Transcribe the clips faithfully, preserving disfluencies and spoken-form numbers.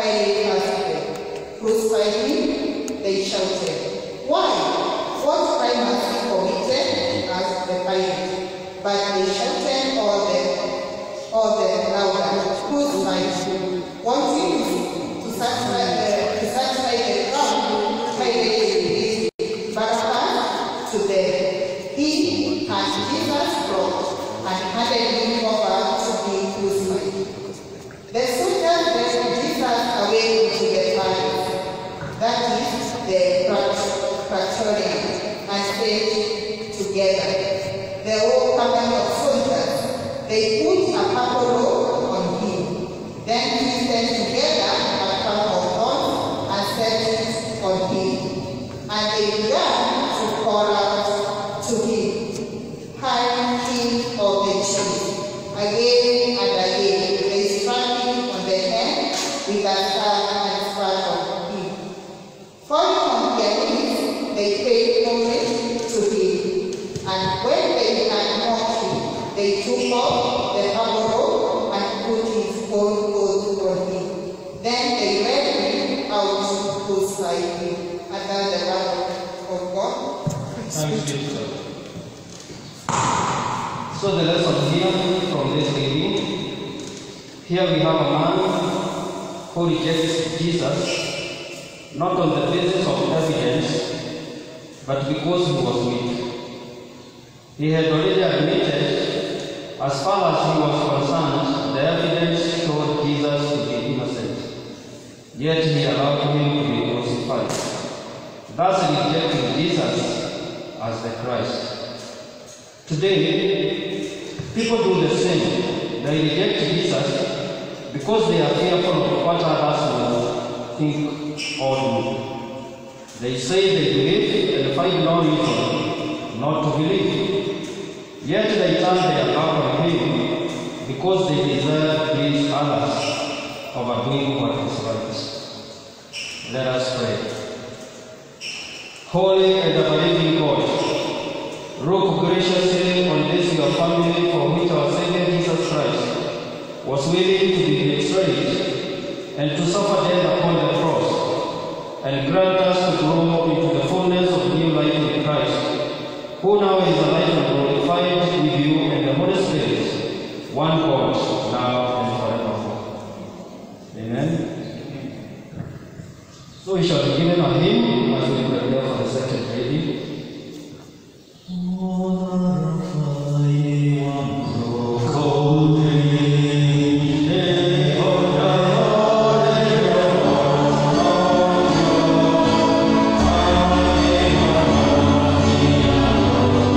Pilate asked them, "Crucify him?" They shouted. "Why? What crime has he committed?" asked the Pilate. But they shouted all the, all the louder, "Crucify him!" Wanting to satisfy, uh, to satisfy the crowd, Pilate released Barabbas to them. He had Jesus brought and handed him over to be crucified. The soldiers led Jesus away into the palace, that is, the praetorium, and stayed together. The whole company of soldiers, they put a purple robe on him, then twisted together a crown of thorns and set it on him. And they began to call out to him, "Hail, King of the Jews!" Again and again, they struck him on the head with a staff and spat on him. Falling on their knees, they paid homage to him. And when they had mocked him, they took off the purple robe and put his own clothes on him. Then they led him out to crucify him. And then the word of God. Thanks be to God. So the lesson here from this reading, here we have a man who rejects Jesus, not on the basis of evidence, but because he was weak. He had already admitted, as far as he was concerned, the evidence showed Jesus to be innocent. Yet he allowed him to be crucified, thus rejecting Jesus as the Christ. Today, people do the same. They reject Jesus because they are fearful of what others will think or do. They say they believe and find no reason not to believe. Yet they turn their back on him because they desire to please others over doing what is right. Let us pray. Holy and ever-living God, look graciously on this your family for which our Savior Jesus Christ was willing to be betrayed and to suffer death upon the cross, and grant us to grow into the fullness of new life in Christ, who now is alive and glorified with you and the Holy Spirit, one God, now and forevermore. Amen. So we shall be given a hymn as we prepare for the second reading. Oh,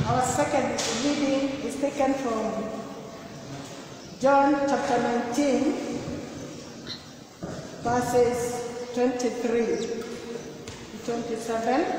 Our second reading is taken from John chapter nineteen, verses twenty-three to twenty-seven.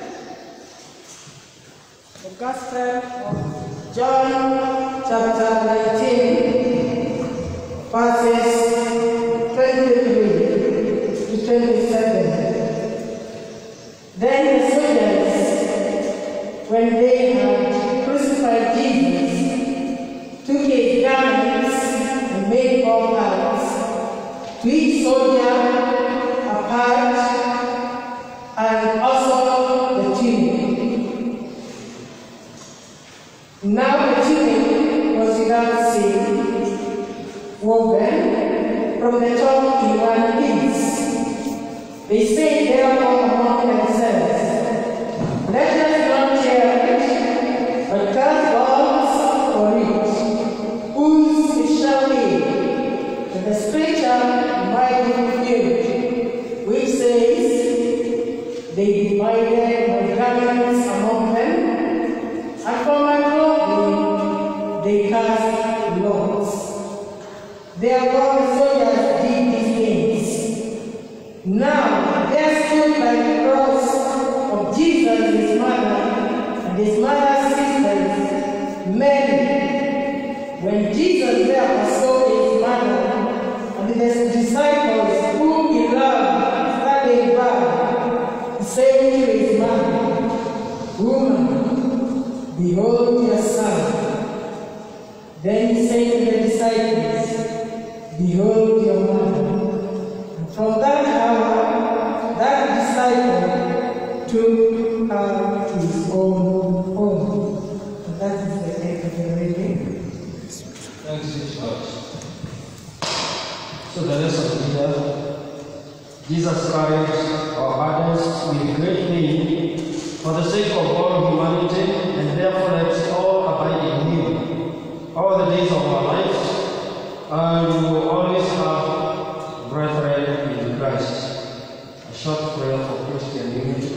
The Gospel of John chapter nineteen, verses twenty-three to twenty-seven. Then the soldiers, when they had crucified Jesus, took his garments and made four parts, to each soldier a part, and also the tunic. Now the tunic was without seam, woven from the top in one piece. They said therefore among themselves, let us not tear it, but cast lots for it, whose it shall be, that the scripture might be fulfilled, which says, they divided my garments among them, and for my clothing they cast lots. Therefore the soldiers did these things. Now there stood by the cross of Jesus his mother and his mother's sisters, Mary. When Jesus therefore saw his mother and his disciples whom he loved standing by, he said to his mother, Woman, behold your son. Then he said to the disciples, Behold your mother. And from that hour, that disciple took her to his own home. And that is the end of the reading. Thanks, Jesus. So the rest of the year, Jesus carried our burdens with great pain for the sake of all humanity, and therefore let's all abide in him all the days of our lives, and we will always have brethren in Christ. A short prayer for Christian unity.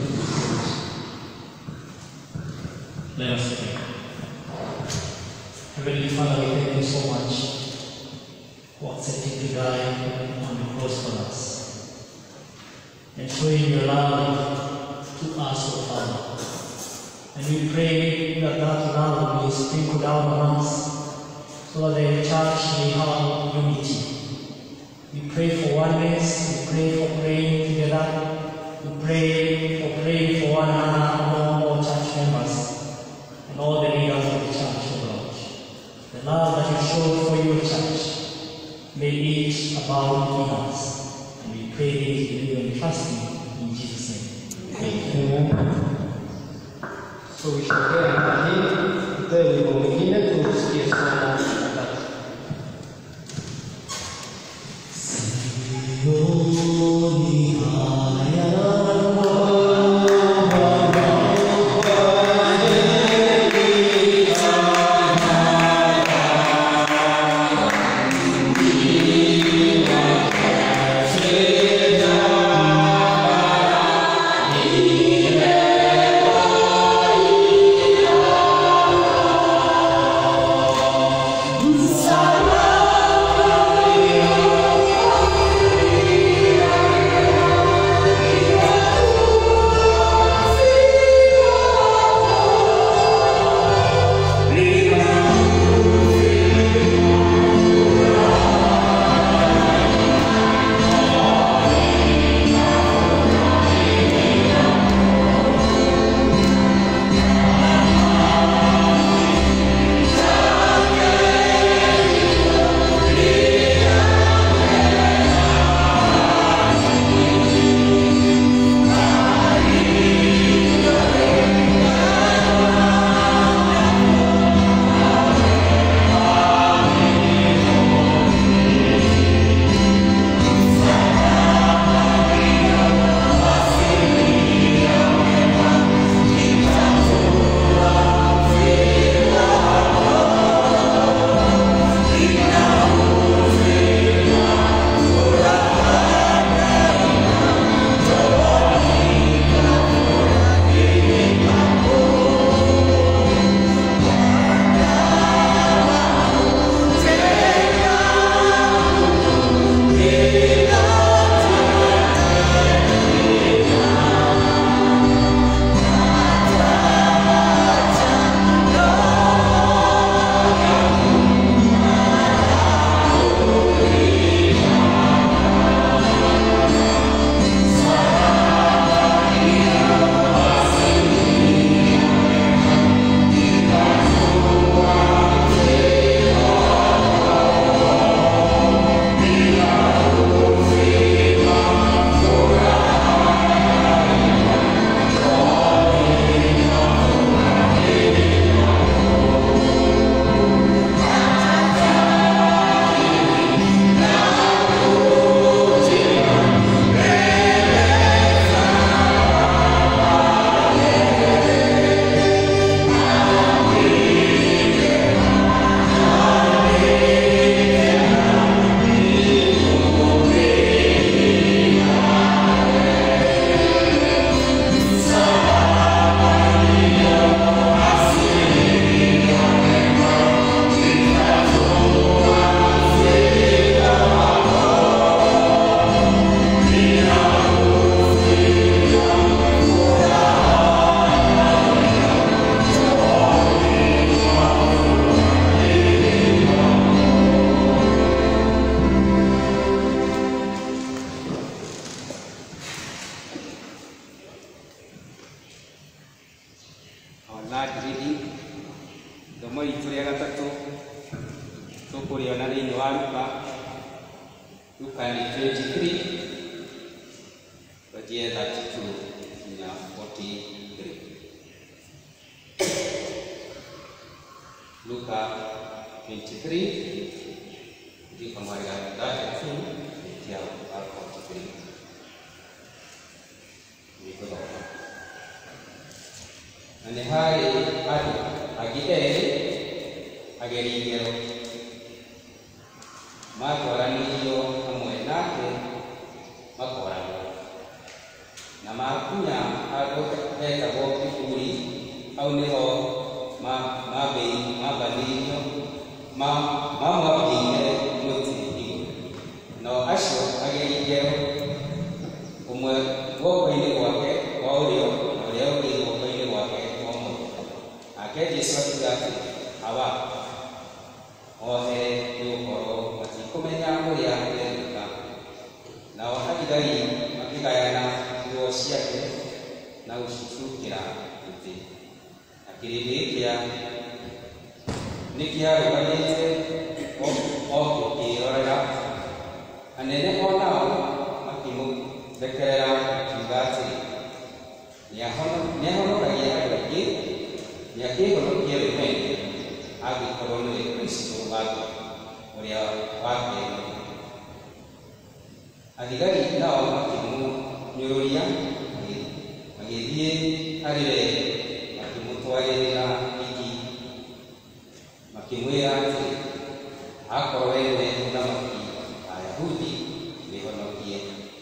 Let us pray. Heavenly Father, we thank you so much for accepting to die on the cross for us and showing your love to us, O Father. And we pray that that love will be sprinkled down on us so that the church may have unity. We pray for oneness, we pray for praying together, we pray for praying for one another among all church members and all the leaders of the church, O Lord. The love that you showed for your church, may it abound in us. And we pray this, believe and trusting in Jesus' name. Amen. Amen. So we shall pray and begin. Then we will begin to skip some Thank our large reading, the more it's regatatu, so for your name, Luka twenty-three, but here that's true, forty-three. Luka twenty-three, di pengwargaan that two, dia forty-three. Itu doa. Ane hari hari agi eh agi ringero. Makorani yo amuenake makorani. Nama punya aku kita bawa kuri, au neho ma ma be ma balinyo ma ma ma bingere muti. No asho agi ringero. Umwe wo ini wake audio audio ini wo ini wake omo ake disatu gati awa ohe yo koro mati komenya mo ya ndeka na wakati gari akika yana yo siake na ushukira ite akiridi kia nikia rubalite o o kirora anene ona makimu dekera kigati ya hono ne hono kaya lagi ya ke hono kia lemen agi kono le Kristo watu oria wake adigari nao makimu nyoria agi die arire makimu toaye na iki makimu ya akoro wewe na maki ayahudi ni hono kia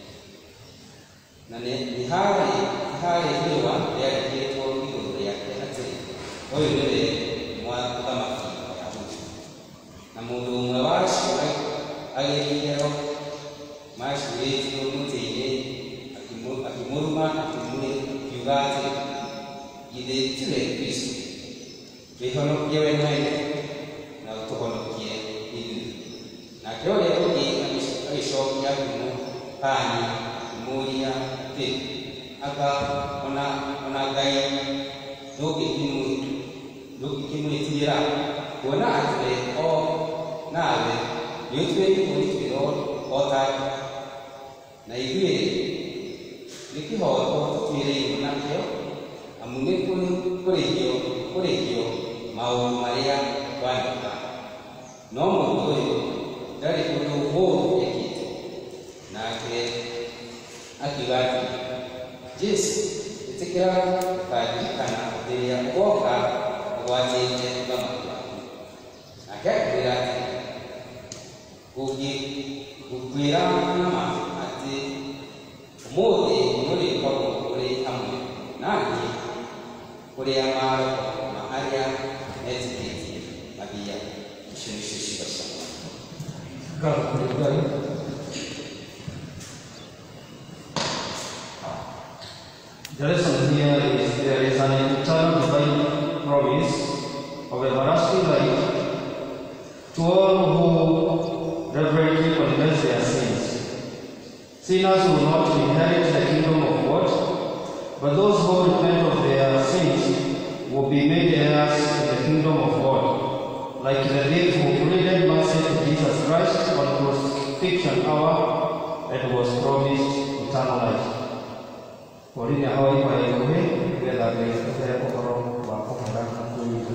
nane ni hari hari hiwa ya kitu kitu ya kete oyo ndio mwa kama ya hutu na mundu mwawashi ageriero mashi yetu muteye akimu akimuruma akimure yugate ide tire Kristo behono yewe mwene na utokono kie idu na kyo leo ni aisho ya kumu pani mulia te aka ona ona gai doki kimu doki kimu itira ona ate o nawe yutwe kimu itiro ota na iwe niki ho ko tire na kyo amune kuni kore kyo kore kyo mau maria wanaka no mo dari kuno ho ekito na ke akibati jisi itikira kajikana dia koka wajenge kama akakira kugi kugira nama ati mode muri kwa kuri amwe nani kuri amaro maharia ezikiti nabia shinishishi basa Kalau kuri the lesson here is there is an eternal divine promise of everlasting life to all who reverently confess their sins. Sinners will not inherit the kingdom of God, but those who repent of their sins will be made heirs to the kingdom of God, like the thief who pleaded mercy to Jesus Christ on crucifixion hour and was promised eternal life. Orine hoi kwa ewe, wela wele kufere kokoro wa kokoro kukuyu.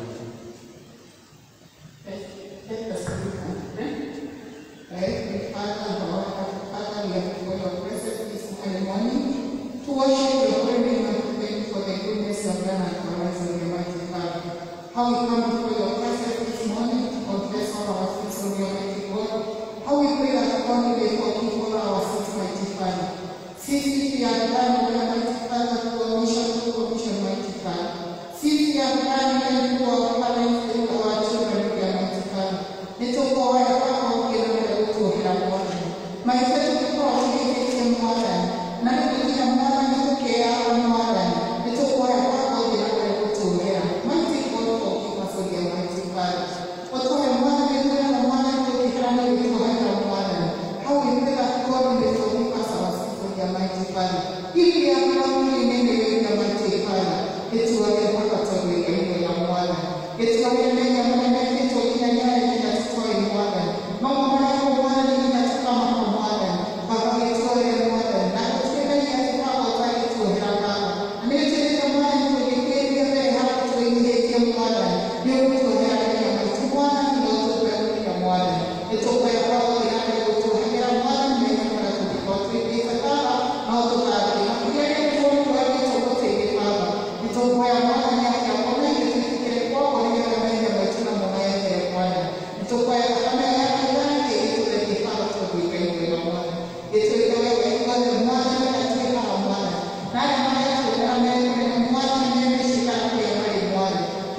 Let us pray. Right, Father, Lord, Father, we are before your presence this morning to worship your holy name and to thank you for the goodness of God and for us in the mighty Father. How we come before your presence this morning to confess all our sins on your mighty God. How we pray that God may forgive all our sins, mighty Father. Since we are done, we are mighty Father, to commission, to commission, mighty Father. Since we are done, we are to our parents, to our children, we are mighty Father. Let us go away, Father, get away to help one. My faith to God, we take him more than. None of the young man who care more than. Let us go away, Father, get away to help. Mighty God, forgive us again, mighty Father. What we have more than, we have more than to be handled with more than. How we pray that God will forgive us our sins. Mighty Father, if we are wrong in any way, mighty Father, it will be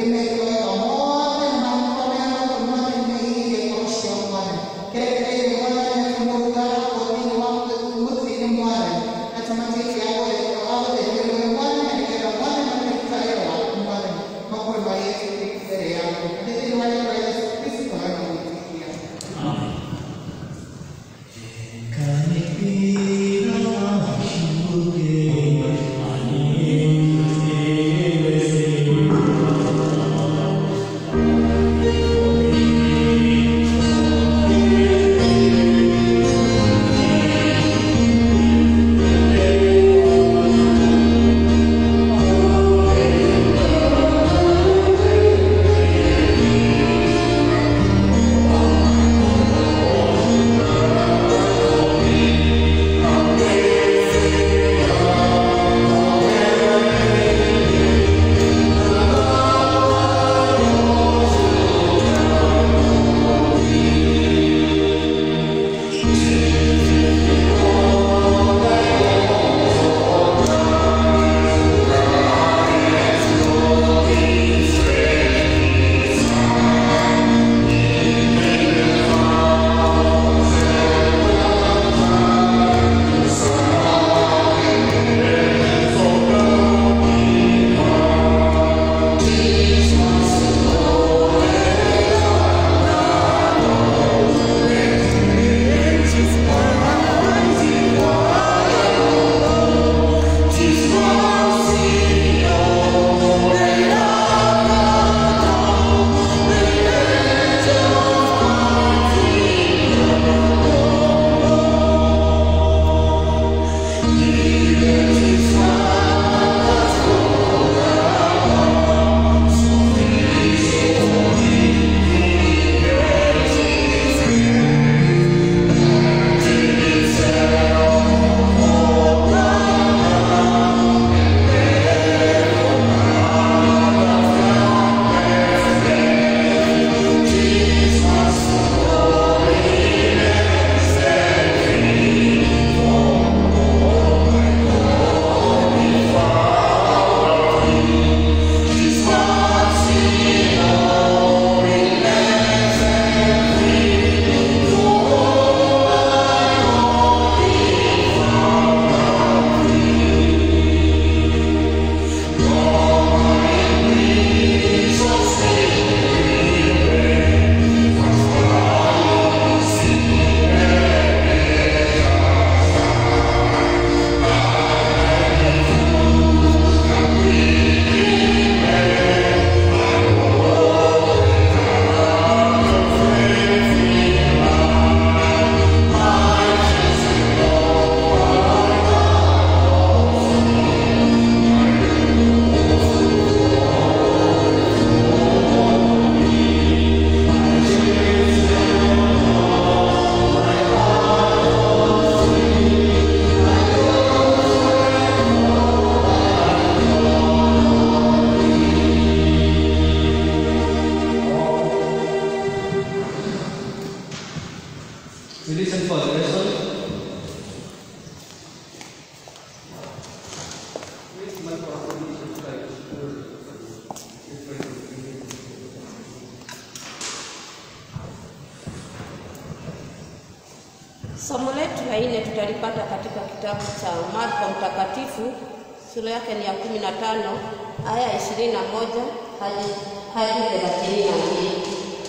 Somo letu la nne tutalipata katika kitabu cha Marko Mtakatifu sura yake ni ya kumi na tano aya ishirini na moja hadi hadi thelathini na mbili.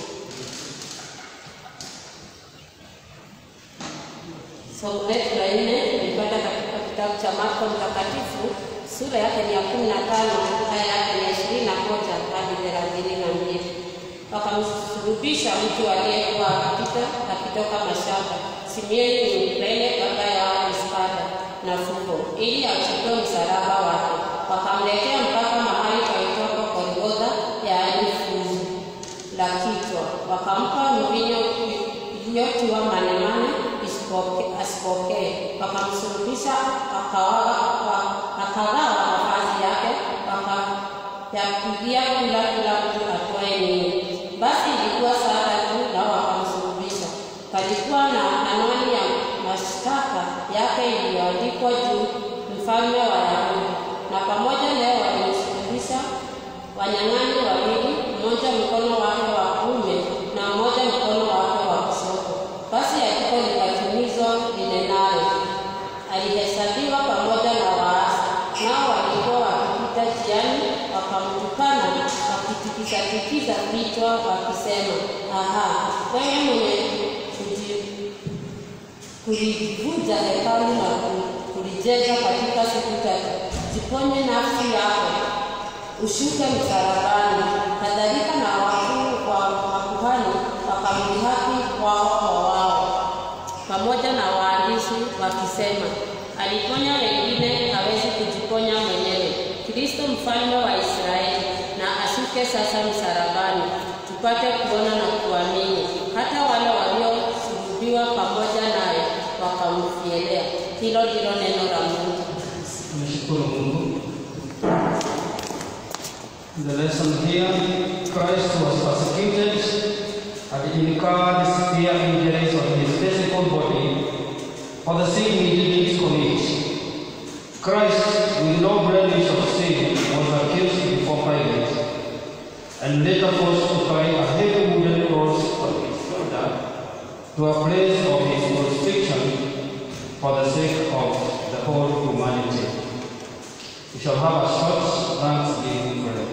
Somo letu la nne tulipata katika kitabu cha Marko Mtakatifu sura yake ni ya kumi na tano aya yake ni ishirini na moja hadi thelathini na mbili. Wakamsulubisha mtu aliyekuwa akipita akitoka mashamba, Simeoni ni Mkirene, baba ya Ispada na Fuko, ili achukue msalaba wake. Wakamletea mpaka mahali paitwapo Golgotha, yaani fuvu la kichwa. Wakampa mvinyo iliyotiwa manemane asipokee. Wakamsulubisha, akagawa mavazi yake, wakayapigia kila kila mtu atoe nini. Basi ilikuwa saa tatu na wakamsulubisha. Palikuwa na anwani ya mashtaka yake iliyoandikwa juu, Mfalme wa Wayahudi. Na pamoja leo walimsulubisha wanyang'anyi wawili mmoja mkono wake wa kuume na mmoja mkono wake wa kushoto. Basi andiko likatimizwa linenalo, alihesabiwa pamoja na waasi, nao walikuwa wakipita njiani wakamtukana, wakitikisa-tikisa vichwa wakisema, aha, wewe mwenye kulivunja hekalu na kulijenga katika siku tatu, jiponye nafsi yako, ushuke msalabani. Kadhalika na wakuu wa makuhani wakamdhihaki wao kwa wao, pamoja na waandishi wakisema, aliponya wengine, hawezi kujiponya mwenyewe. Kristo mfalme wa Israeli na ashuke sasa msalabani, tupate kuona na kuamini. Hata wale waliosulubiwa pamoja naye wakamfielea. Hilo ndilo neno la Mungu. Tunashukuru Mungu. The lesson here, Christ was persecuted and incurred severe injuries on his physical body for the sin he didn't commit. Christ, with no blemish of sin, was accused before Pilate and later forced to carry a heavy wooden cross on his shoulder to a place of his crucifixion for the sake of the whole humanity. We shall have a short thanksgiving prayer.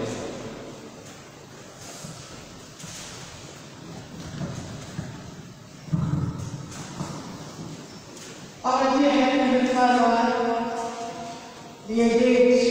Our dear Heavenly Father, we are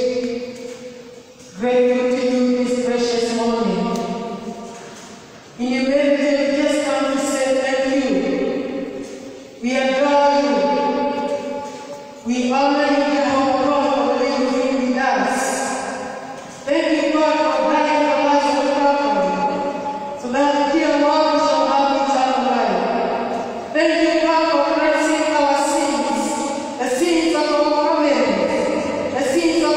grateful to you this precious morning. In humility, we just come to say thank you. We adore you. We honor you, Jehovah God, for the way you live with us. Thank you, God, for dying for us on Calvary, so that the dear Lord we shall have eternal life. Thank you, God, for cleansing our sins, the sins of our families, the sins of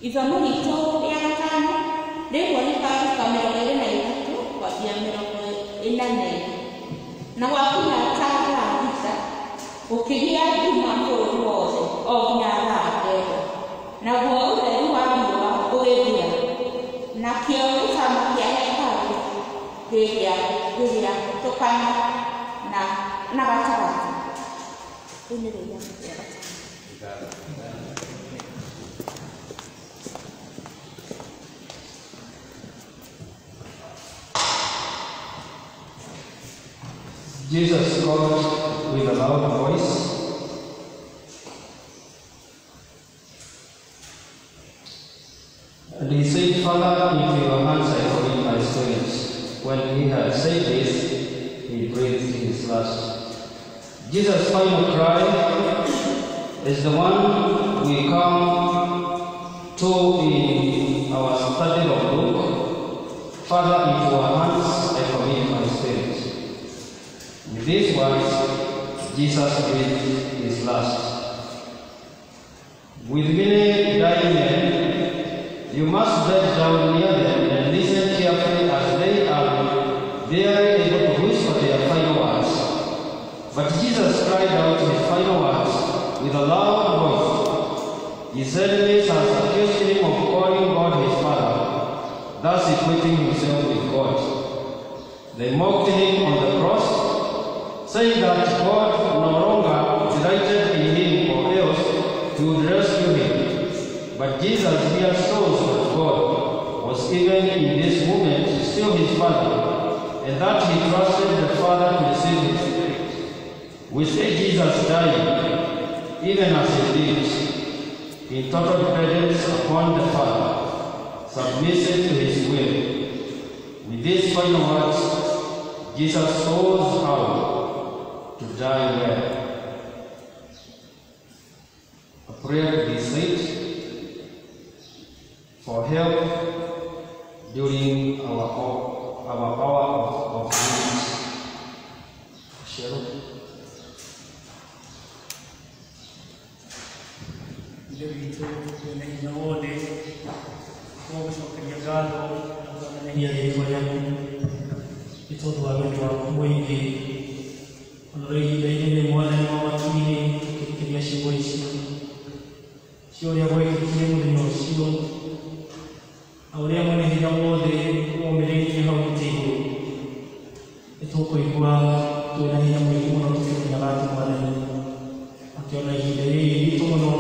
Ithomo ritũ rĩa gatano rĩmwe rĩkaruta mĩrongo ĩrĩ na ithatũ kwambia mĩrongo ĩna na ĩna. Na gwakinya thaa thita gũkĩgĩa nduma bũrũri wothe o nginya thaa kenda. Naguo ũtheri wa riũa ũgĩthira, nakĩo gĩcama kĩa hekarũ gĩgĩatũkana na na gatagatĩ. Rĩu nĩ rĩrĩa rĩa gatano. Jesus called with a loud voice, and he said, Father, into your hands I commit my spirit. When he had said this, he breathed his last. Jesus' final cry is the one we come to in our study of Luke. Father, into your hands I commit my spirit. With these words, Jesus breathed his last. With many dying men, you must bend down near them and listen carefully as they are barely able to whisper their final words. But Jesus cried out his final words with a loud voice. His enemies had accused him of calling God his Father, thus equating himself with God. They mocked him on the cross, saying that God no longer delighted in him, or else he would rescue him. But Jesus here shows that God was even in this moment still his Father, and that he trusted the Father to receive his Spirit. We see Jesus dying, even as he lived, in total dependence upon the Father, submissive to his will. With these final words, Jesus shows how to die well. A prayer to be said for help during our our hour of, of need. Cheryl. Dito na inaode ko sa kanyagalo ang nangyayari ko yan. Ito tuwagan ko ang mwingi. Ano rin hindi na mo na mga matini kaya si boy siya. Siya niya boy kaya mo din siya. Ahora mo na hinamode ko milingi niya ang tigo. Ito ko iwa to na hinamode mo na ito niya natin manan. At yun ay hindi ito mo na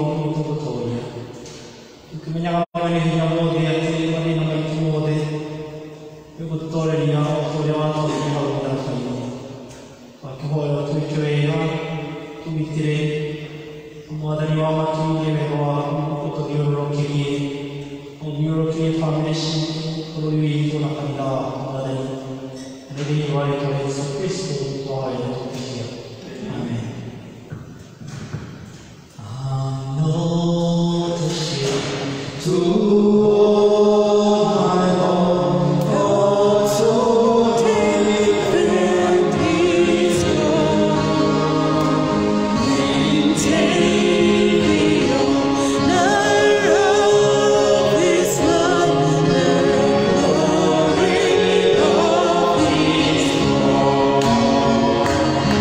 Kemenyangan ini yang mau dia sih, mana yang mau cuma dia, itu betul dia, betul dia orang tu dia orang dah tahu. Pakai hal tu cuci ya, tu mikir, semua dari awal tu dia memang betul dia orang kiri, dia orang kiri foundation, kalau dia itu nak kena ada, jadi dia orang tu Yesus Kristus orang itu dia. Amin. Thank you.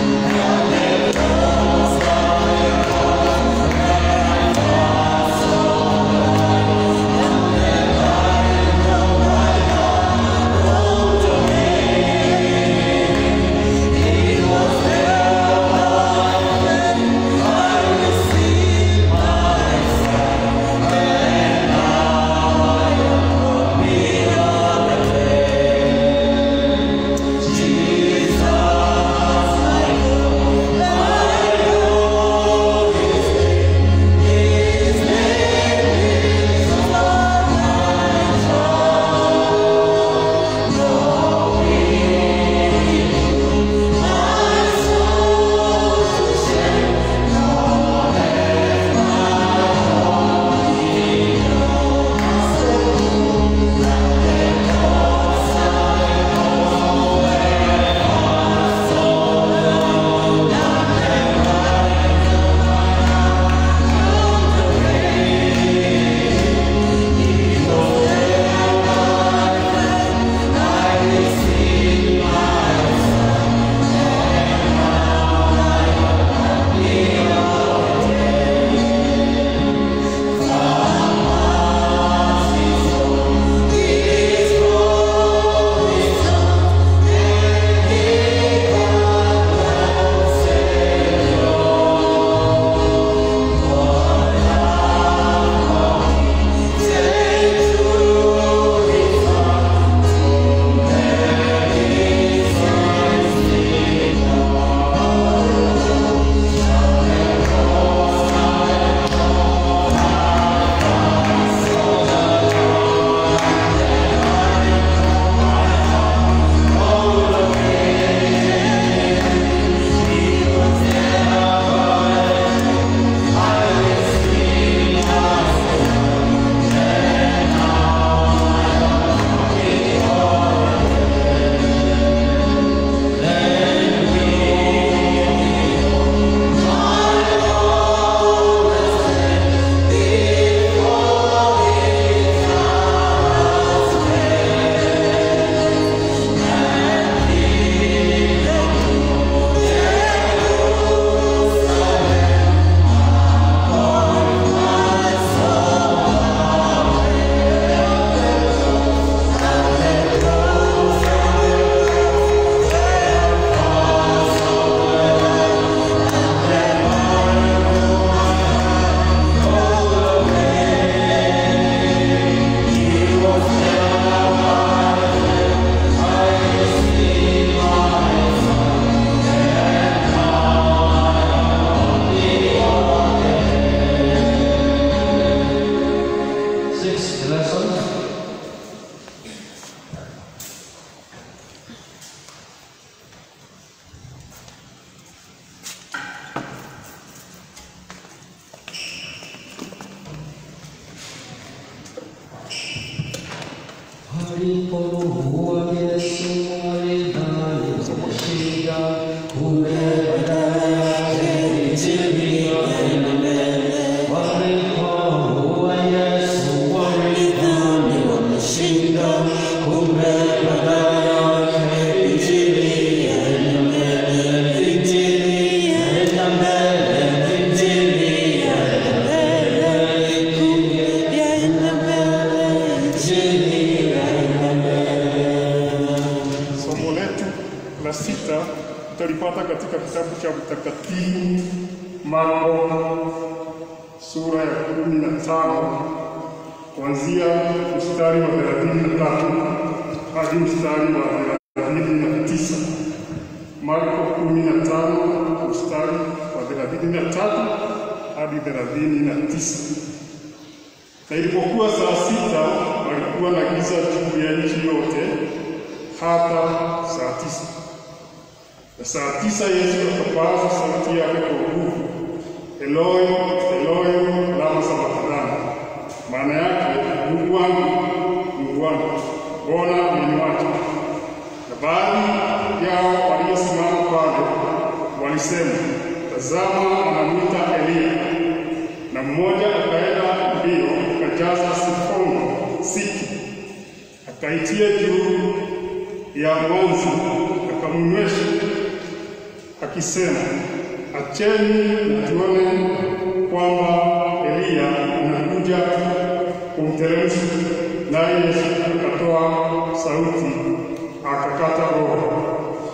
Tutalipata katika kitabu cha Mtakatifu Marko sura ya kumi na tano kuanzia mstari wa thelathini na tatu hadi mstari wa thelathini na tisa. Marko kumi na tano mstari wa thelathini na tatu hadi thelathini na tisa. Na ilipokuwa saa sita, walikuwa na giza juu ya nchi yote hata saa tisa. Na saa tisa Yesu akapaza sauti yake kwa nguvu, Eloi, Eloi, lama sabakthani. Maana yake, Mungu wangu, Mungu wangu, mbona umeniacha? Na baadhi yao waliosimama pale walisema, tazama, anamwita Elia. Na mmoja akaenda mbio, akajaza sifongo siki, akaitia juu ya mwanzi, akamnywesha, akisema, acheni tuone kwamba Elia anakuja kumteremsha. Naye Yesu akatoa sauti, akakata roho.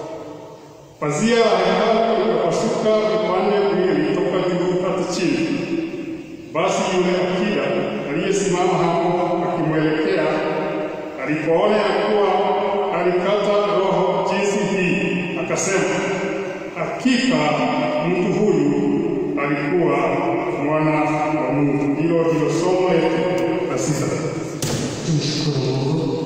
Pazia la hekalu likapasuka vipande viwili toka juu hata chini. Basi yule akida aliyesimama hapo akimwelekea, alipoona ya kuwa alikata roho jinsi hii, akasema, hakika mtu huyu alikuwa mwana wa Mungu. Hilo ndilo somo letu la sita. Tumshukuru Mungu.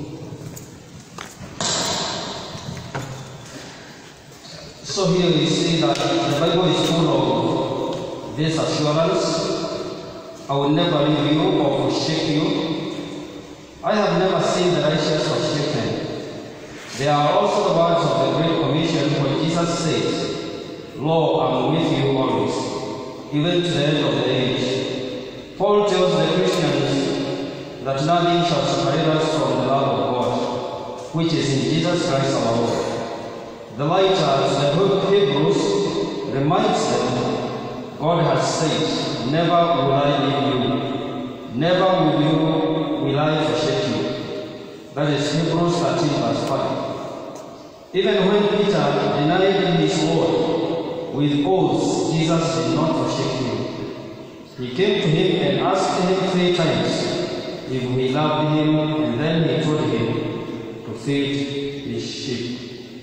So here we see that the Bible is full of this assurance: I will never leave you or forsake you. I have never seen the righteous forsaken. There are also the words of the Great Commission where Jesus says, Lo, I'm with you always, even to the end of the age. Paul tells the Christians that nothing shall separate us from the love of God, which is in Jesus Christ our Lord. The writer to the book of Hebrews reminds them, God has said, never will I leave you, never will you will I forsake you. That is Hebrews thirteen verse five. Even when Peter denied in his word with oaths, Jesus did not forsake him. He came to him and asked him three times if he loved him, and then he told him to feed his sheep.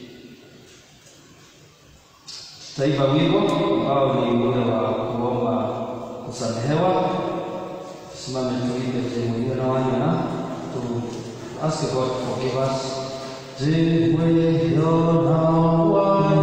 Taifa wimbo ambao ni muda wa kuomba kusamehewa. Simame tuimbe tena na wanyana to ask God to forgive us. Did we know now what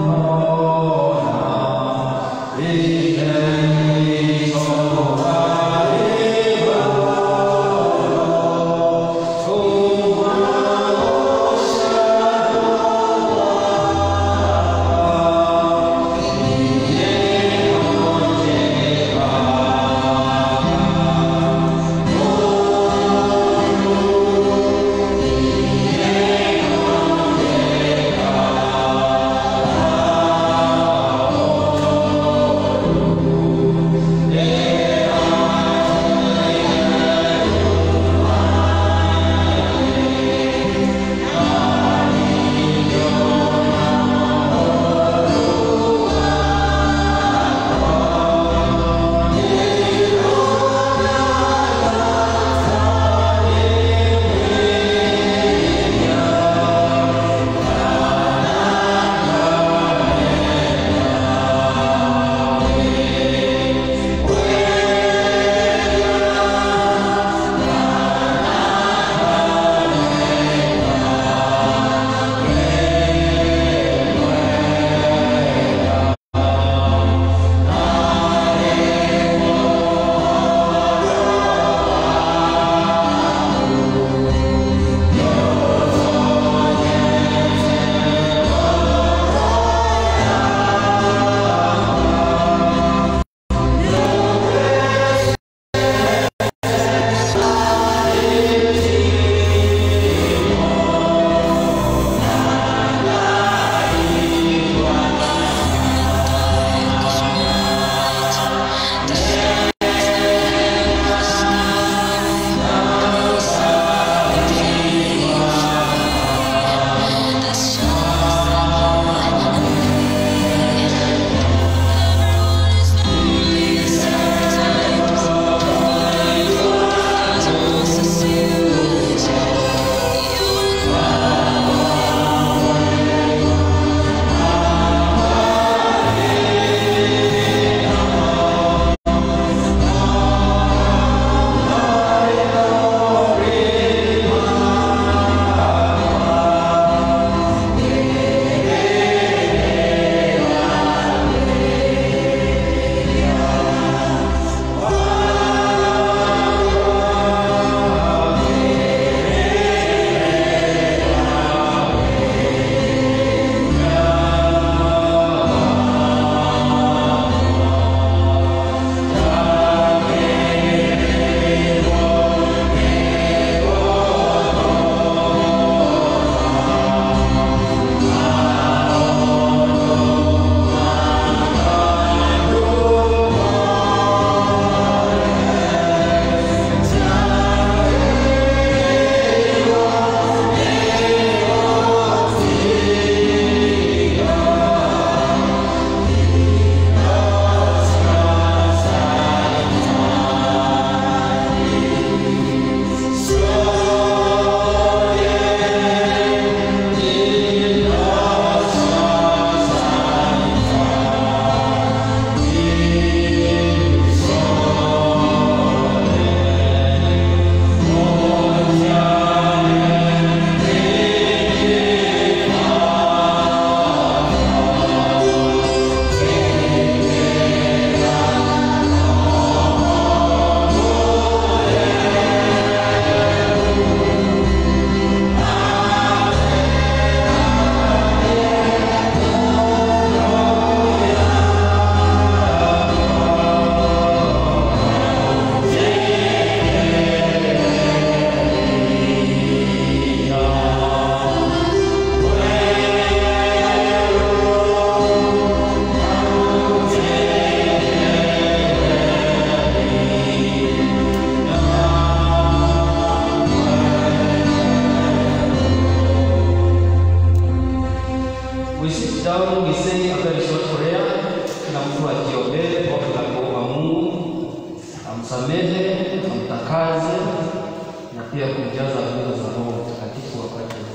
Oh, down, we sing a very short prayer. Kila mtu ajiombee kwa kuomba Mungu amsamehe, amtakaze na pia kumjaza nguvu za Roho Mtakatifu wakati huu.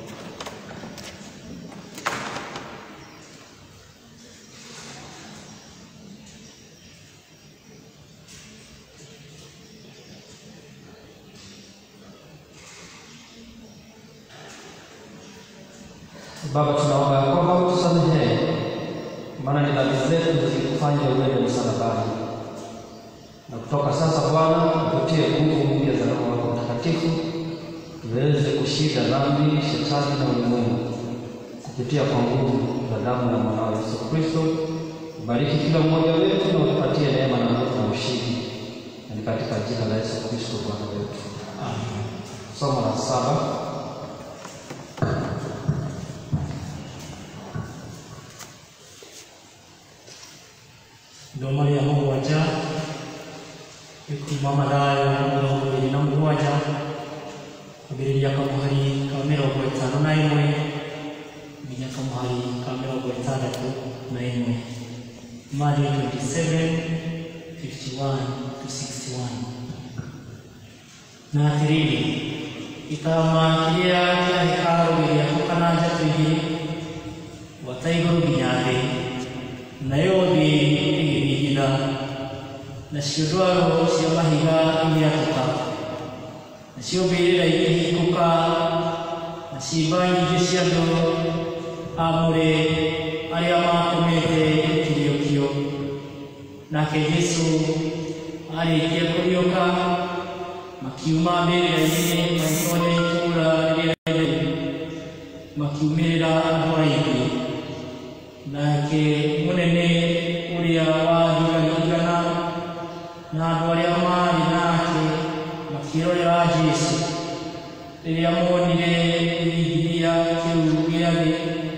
Baba, tunaomba kwamba utusamehe, maana ni dhambi zetu zikufanya uende msalabani. Na kutoka sasa Bwana, ututie nguvu mpya za Roho wako Mtakatifu, tuweze kushinda dhambi, shetani na ulimwengu kupitia kwa nguvu za damu ya mwanao Yesu Kristo. Bariki kila mmoja wetu na utupatie neema na nguvu na ushindi. Na ni katika jina la Yesu Kristo Bwana wetu. Amen. Somo la saba. Ndo Maria Mungu waja mama dayo mirongo ibiri na mugwanja kubiriria kamuhari ka mirongo itanu na imwe nginya kamuhari ka mirongo itandatu na imwe. Matthew twenty-seven, fifty-one to sixty-one. Na atiriri ikama kiria kia hekalu iria kukananja tuigiri wataiguru nginya thĩ nayo thĩ igĩthingitha nacio ndwaro cia mahiga igĩatũka nacio mbĩrĩra ikĩhingũka na ciimba nyingĩ cia andũ amũre arĩa matũmĩte kĩriũkio. Nake Jesũ arĩkia kũriũka makiuma mbĩrĩra-inĩ magĩtonya itũũra rĩrĩa inene makiumĩrĩra andũ aingĩ. Nake mũnene ũrĩa wathigana na andũ arĩa marĩ nake makĩrorera Jesũ rĩrĩa monire gĩthingithia kĩu gĩa thĩ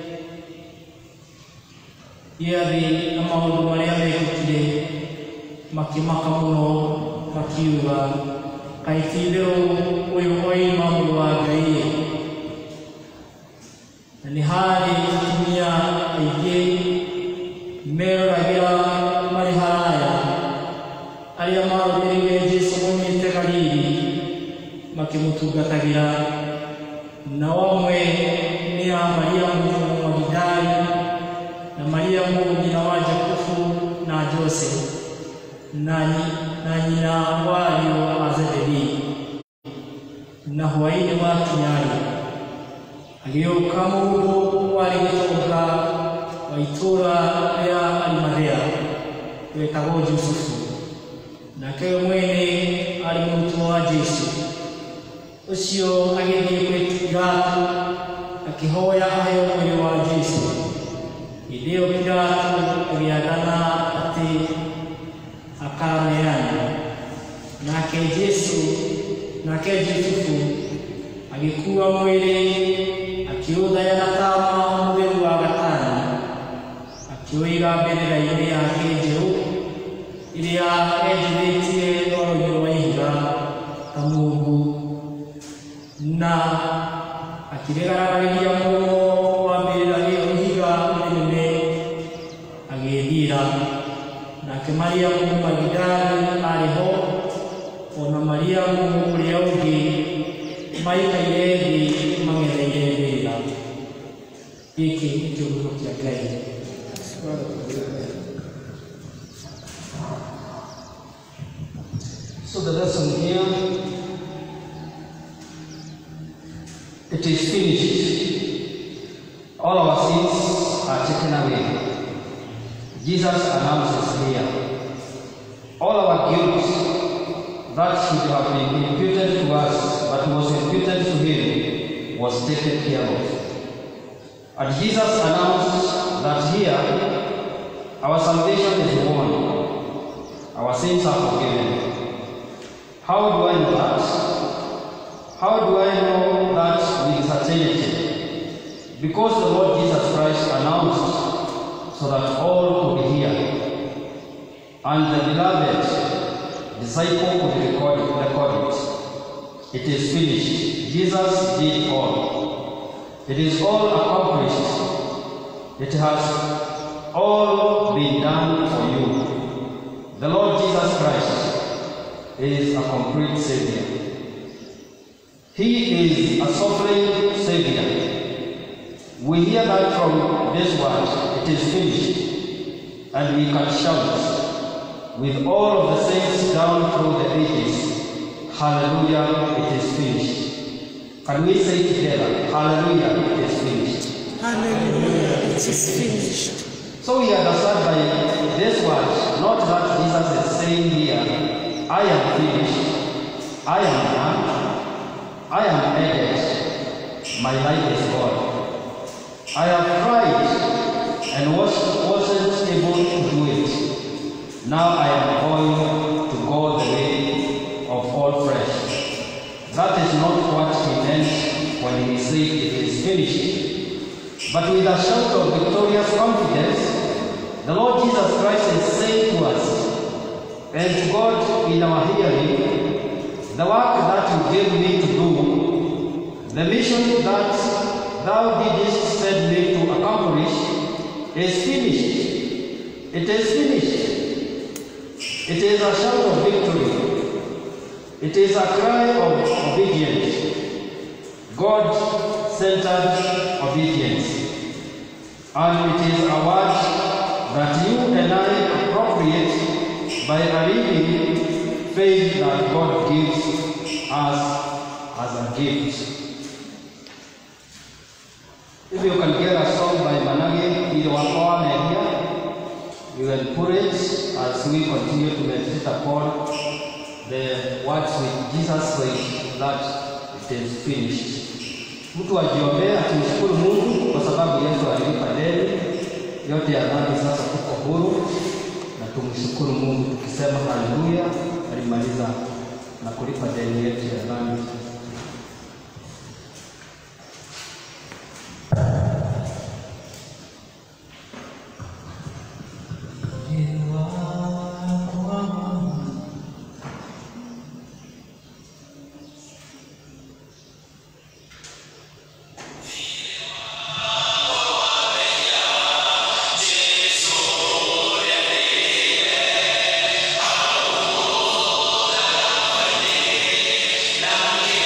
gĩa thĩ na maũndũ marĩa mekĩkire, makĩmaka mũno makiuga, kaĩ ti-itherũ ũyũ oima mũrũ wa Ngai? Na nĩ harĩ atumia aingĩ meroragĩra marĩ haraya arĩa marũmĩrĩire Jesũ moimĩte Galili makĩmũtungatagĩra. Nao amwe nĩ a Mariamu Magidali na Mariamu nyina wa Jakubu na Jose na nyina wa ariũ a Zebedi. Na hwaĩ-inĩ wakinya-rĩ, agĩũka mũndũ warĩ gĩtonga wa itũũra rĩa Arimathea wetagwo Jusufu. Nake we mwene arĩ mũrutwo wa Jesũ. Ũcio agĩthiĩ gwĩ Pilato akĩhoya aheo mwĩrĩ wa Jesũ. Hĩndĩ ĩyo Pilato agĩathana atĩ akaneana. Nake Jesũ nake Jusufu agĩkuua mwĩrĩ akiũthaya na taama mũtheru wa gatani, akĩũiga mbĩrĩra-inĩ yake njerũ ĩrĩa enjithĩtie rwaro-inĩ rwa ihiga ta Mũũmbu, na akĩrĩgaragĩria mũno wa mbĩrĩra ĩyo ihiga rĩnene agĩĩthiĩra. Nake Mariamu Magidali arĩ ho, ona Mariamu ũrĩa ũngĩ maikaire thĩ mang'etheire wĩra. Gĩkĩ nĩ kĩũhoro kĩa Ngai. So the lesson here, it is finished. All our sins are taken away. Jesus announces here, all our guilt that should have been imputed to us but was imputed to him was taken care of. And Jesus announced that here our salvation is won, our sins are forgiven. How do I know that? How do I know that with certainty? Because the Lord Jesus Christ announced so that all could hear. And the beloved disciple could record it, record it. It is finished. Jesus did all. It is all accomplished. It has all been done for you. The Lord Jesus Christ is a complete Savior. He is a sovereign Savior. We hear that from this word, it is finished, and we can shout with all of the saints down through the ages, hallelujah, it is finished. Can we say together, hallelujah, it is finished? Hallelujah, it is finished. So we understand by this word, not that Jesus is saying here, I am finished, I am done, I am ended, my life is gone. I have tried and was, wasn't able to do it. Now I am going to go the way of all flesh. That is not what he meant when he said it is finished. But with a shout of victorious confidence, the Lord Jesus Christ is saying to us, and to God in our hearing, the work that you gave me to do, the mission that thou didst send me to accomplish, is finished. It is finished. It is a shout of victory. It is a cry of obedience. God-centered obedience. And it is a word that you and I appropriate by a living faith that God gives us as a gift. If you can get a song by Manage, either one or another, you can put it as we continue to meditate upon the words with Jesus said that it is finished. Mtu ajiombea tumshukuru Mungu kwa sababu Yesu alilipa deni yote ya dhambi, sasa tuko huru na tumshukuru Mungu tukisema haleluya, alimaliza na kulipa deni yetu ya dhambi. Now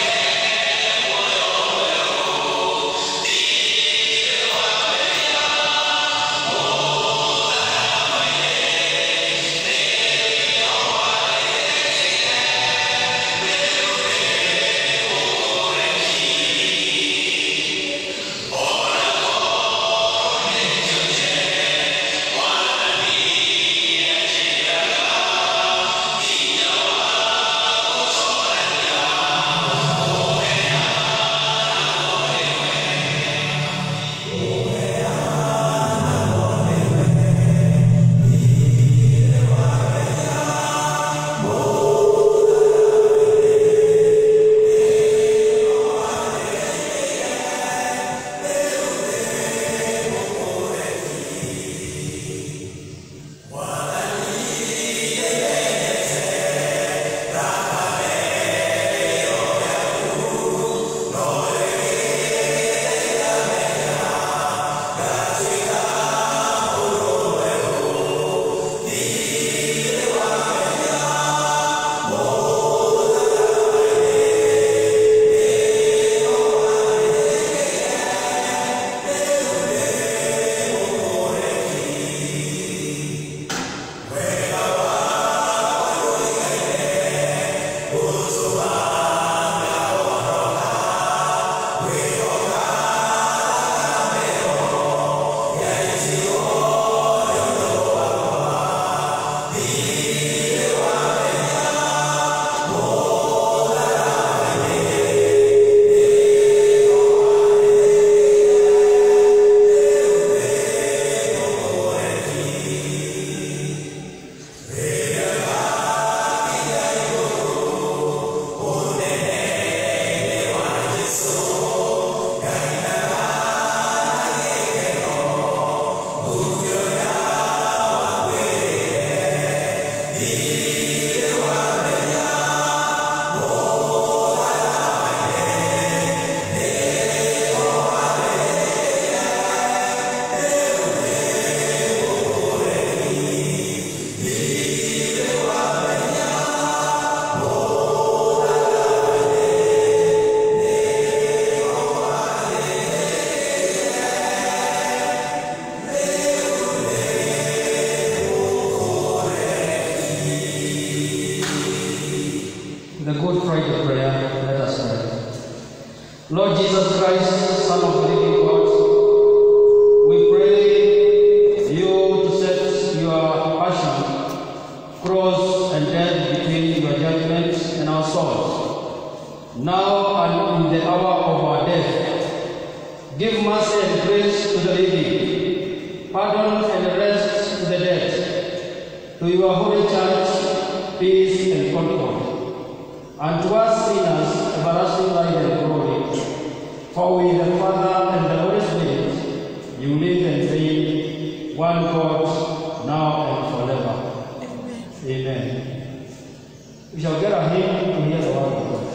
Lord Jesus Christ, Son of the living God, we pray you to set your passion, cross, and death between your judgment and our souls. Now and in the hour of our death, give mercy and grace to the living, pardon and rest to the dead, to your holy church, peace and comfort, and to us sinners, everlasting life and glory. For with the Father and the Holy Spirit, you live and reign, one God, now and forever. Amen. Amen. We shall get a hymn to hear the word of God.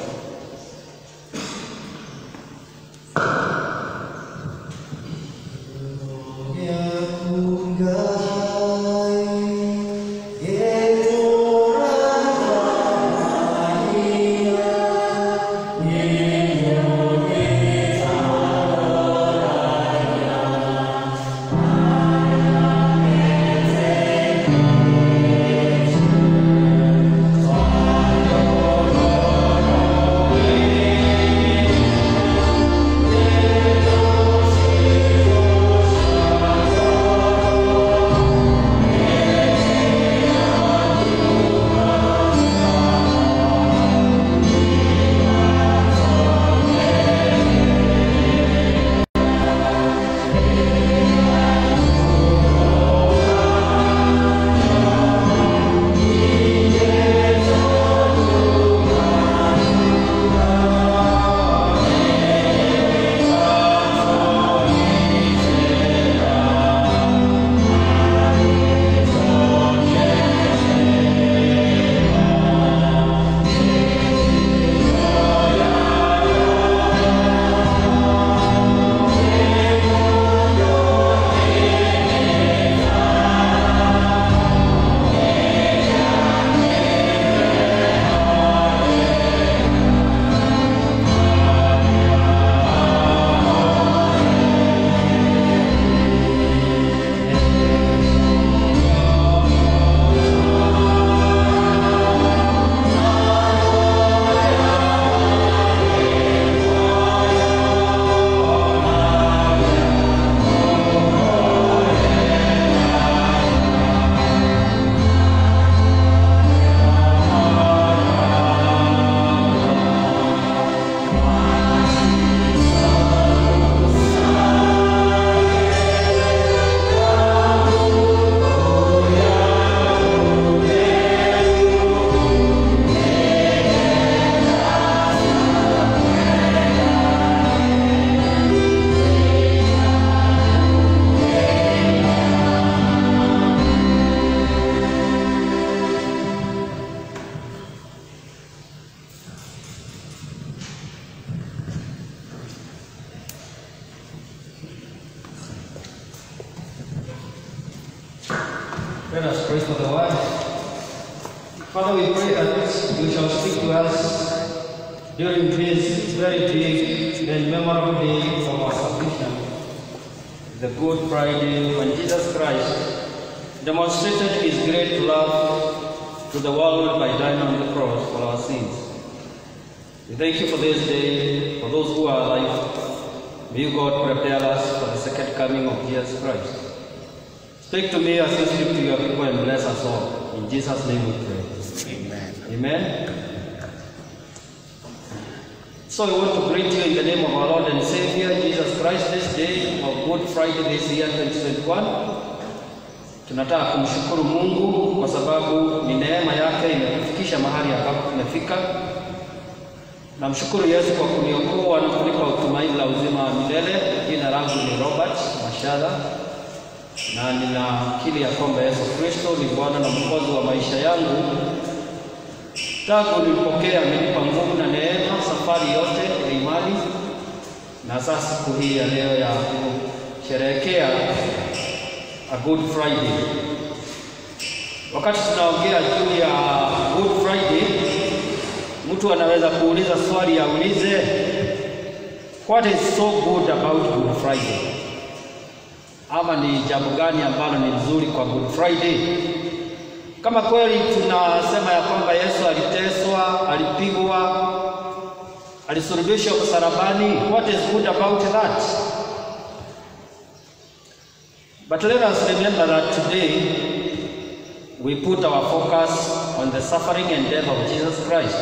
Let us pray for the word. Father, we pray that you shall speak to us during this very big and memorable day of our salvation, the Good Friday, when Jesus Christ demonstrated his great love to the world by dying on the cross for our sins. We thank you for this day, for those who are alive. May you, God, prepare us for the second coming of Jesus Christ. Speak to me as you speak to your people and bless us all. In Jesus' name we pray. Amen. Amen. So we want to greet you in the name of our Lord and Savior, Jesus Christ, this day of Good Friday this year twenty twenty-one. Tunataka kumshukuru Mungu kwa sababu ni neema yake imetufikisha mahali ambapo tumefika. Namshukuru Yesu kwa kuniokoa na kunipa utumaini la uzima wa milele. Jina langu ni Robert Mashada, na nina akili ya kwamba Yesu Kristo ni Bwana na Mwokozi wa maisha yangu. Tangu nilipokea amenipa nguvu na neema safari yote ya imani, na sasa siku hii ya leo ya kusherehekea a Good Friday. Wakati tunaongea juu ya Good Friday, mtu anaweza kuuliza swali ya ulize, what is so good about Good Friday? Ama ni jambo gani ambalo ni nzuri kwa Good Friday? Kama kweli tunasema ya kwamba Yesu aliteswa, alipigwa, alisulubishwa msalabani. What is good about that? But let us remember that today we put our focus on the suffering and death of Jesus Christ.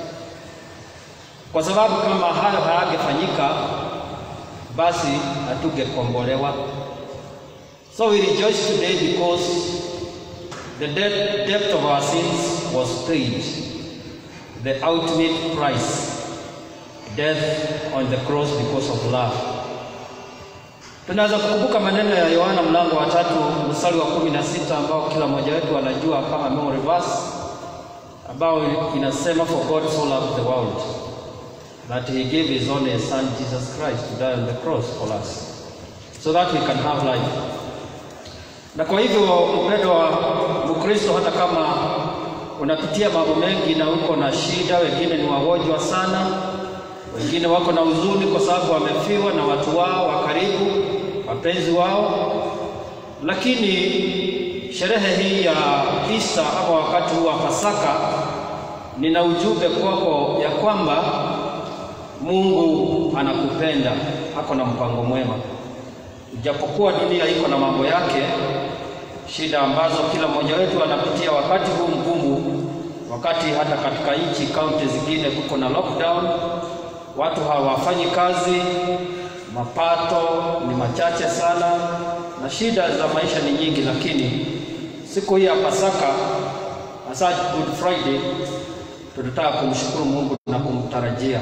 Kwa sababu kama hayo hayangefanyika, basi hatugekombolewa. So we rejoice today because the debt, debt of our sins was paid. The ultimate price, death on the cross because of love. Tunaweza kukumbuka maneno ya Yohana mlango wa tatu mstari wa kumi na sita ambao kila mmoja wetu anajua kama memory verse, ambao inasema, for God so loved the world that he gave his only son Jesus Christ to die on the cross for us so that we can have life. Na kwa hivyo mpendwa wa Mkristo, hata kama unapitia mambo mengi na uko na shida, wengine ni wagonjwa sana, wengine wako na huzuni kwa sababu wamefiwa na watu wao wa karibu, wapenzi wao, lakini sherehe hii ya Easter ama wakati huu wa Pasaka, nina ujumbe kwako ya kwamba Mungu anakupenda, ako na mpango mwema. Ijapokuwa dunia iko na mambo yake, shida ambazo kila mmoja wetu anapitia wakati huu mgumu, wakati hata katika nchi kaunti zingine kuko na lockdown, watu hawafanyi kazi, mapato ni machache sana, na shida za maisha ni nyingi. Lakini siku hii ya Pasaka, hasa Good Friday, tunataka kumshukuru Mungu na kumtarajia.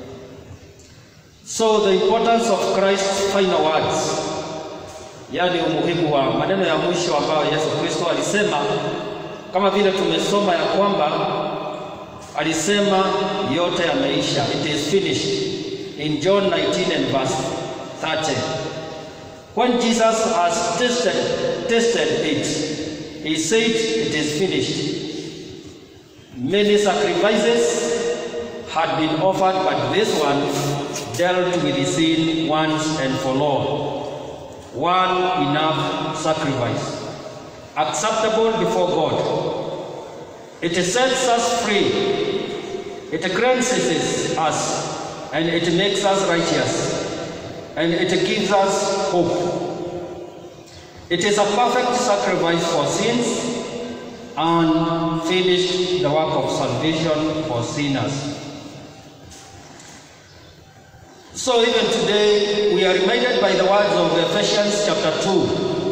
So the importance of Christ's final words, yani umuhimu wa maneno ya mwisho ambayo Yesu Kristo alisema, kama vile tumesoma ya kwamba alisema yote yameisha, it is finished, in John nineteen and verse thirty. When Jesus has tested, tested it, he said it is finished. Many sacrifices had been offered, but this one dealt with the sin once and for all. One enough sacrifice, acceptable before God. It sets us free, it cleanses us, and it makes us righteous, and it gives us hope. It is a perfect sacrifice for sins and finished the work of salvation for sinners. So even today we are reminded by the words of Ephesians chapter two.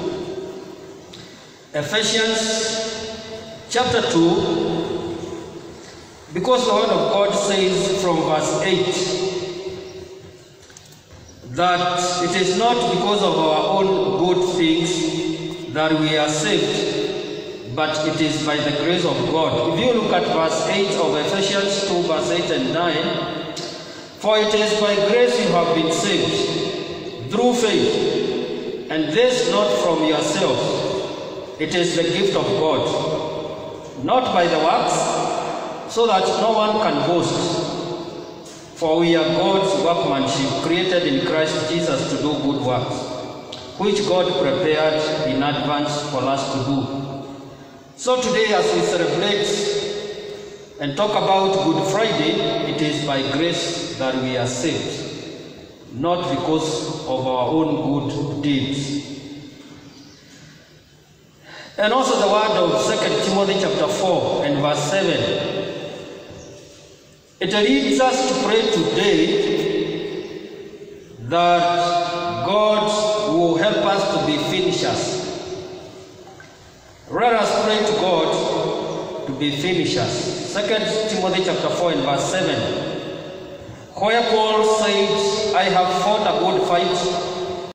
Ephesians chapter two, because the word of God says from verse eight that it is not because of our own good things that we are saved, but it is by the grace of God. If you look at verse eight of Ephesians two, verse eight and nine, for it is by grace you have been saved, through faith, and this not from yourselves. It is the gift of God, not by the works, so that no one can boast. For we are God's workmanship, created in Christ Jesus to do good works, which God prepared in advance for us to do. So today, as we celebrate and talk about Good Friday, it is by grace that we are saved, not because of our own good deeds. And also the word of Second Timothy chapter four and verse seven. It leads us to pray today that God will help us to be finishers. Let us pray to God to be finishers. Second Timothy chapter four and verse seven. Where Paul said, I have fought a good fight.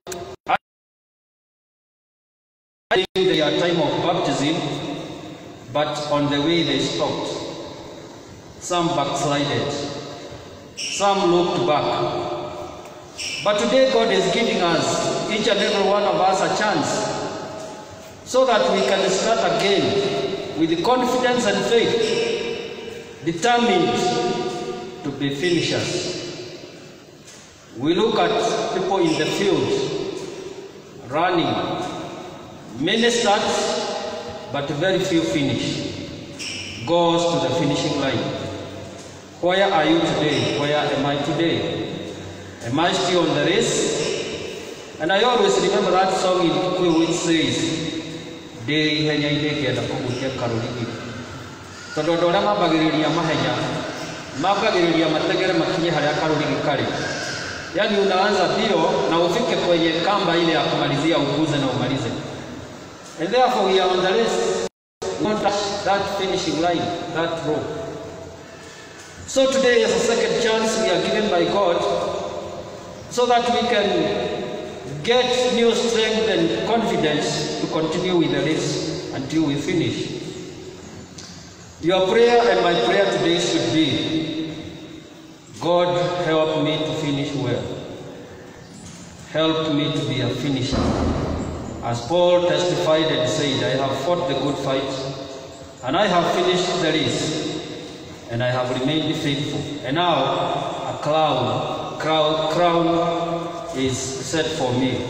I in their time of baptism, but on the way they stopped. Some backslided. Some looked back. But today God is giving us, each and every one of us, a chance so that we can start again with the confidence and faith, determined to be finishers. We look at people in the field running. Many start, but very few finish. Goes to the finishing line. Where are you today? Where am I today? Am I still on the race? And I always remember that song in Kinoo which says, Day henya ideke da kubutia karoligi. Tondu ora mabagiriria mahenya, mabagiriria mategere makinye haria karoligi kali. Yaani unaanza bio na ufike kwenye kamba ile ya kumalizia ukuze na umalize. And therefore we are on the race. We want that finishing line, that row. So today, as a second chance, we are given by God so that we can get new strength and confidence to continue with the race until we finish. Your prayer and my prayer today should be, God, help me to finish well. Help me to be a finisher. As Paul testified and said, I have fought the good fight, and I have finished the race, and I have remained faithful. And now a crown, crown, crown is set for me.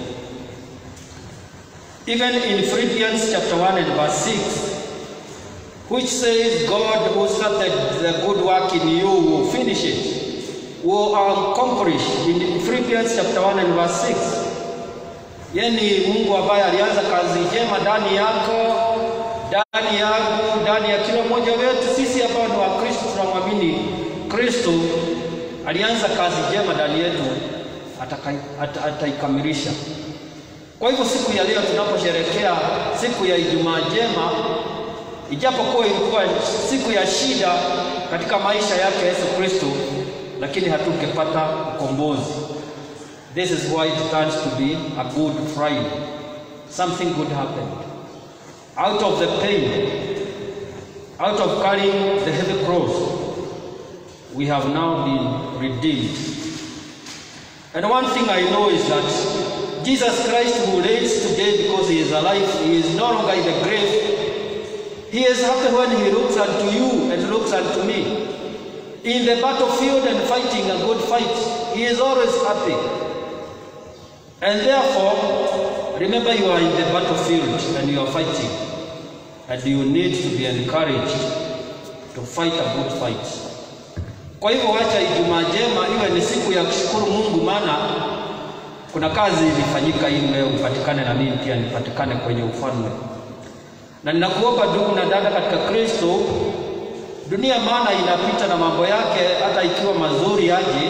Even in Philippians chapter one and verse six, which says, God who started the good work in you will finish it, will accomplish. In Philippians chapter one and verse six, yani Mungu ambaye alianza kazi njema ndani yako, ndani yangu, ndani ya kila mmoja wetu sisi ambao ni Wakristo tunamwamini Kristo, alianza kazi njema ndani yetu, ataikamilisha. Kwa hivyo siku ya leo tunaposherehekea siku ya Ijumaa njema, ijapokuwa ilikuwa siku ya shida katika maisha yake Yesu Kristo, lakini hatungepata ukombozi. This is why it turns to be a good Friday. Something good happened. Out of the pain, out of carrying the heavy cross, we have now been redeemed. And one thing I know is that Jesus Christ, who reigns today because he is alive, he is no longer in the grave. He is happy when he looks unto you and looks unto me. In the battlefield and fighting a good fight, he is always happy. And therefore, remember you are in the battlefield and you are fighting. And you need to be encouraged to fight a good fight. Kwa hivyo wacha Ijumaa njema iwe ni siku ya kushukuru Mungu, maana kuna kazi ilifanyika ili wewe upatikane na mimi pia nipatikane kwenye ufalme. Na ninakuomba ndugu na dada katika Kristo, dunia maana inapita na mambo yake, hata ikiwa mazuri aje,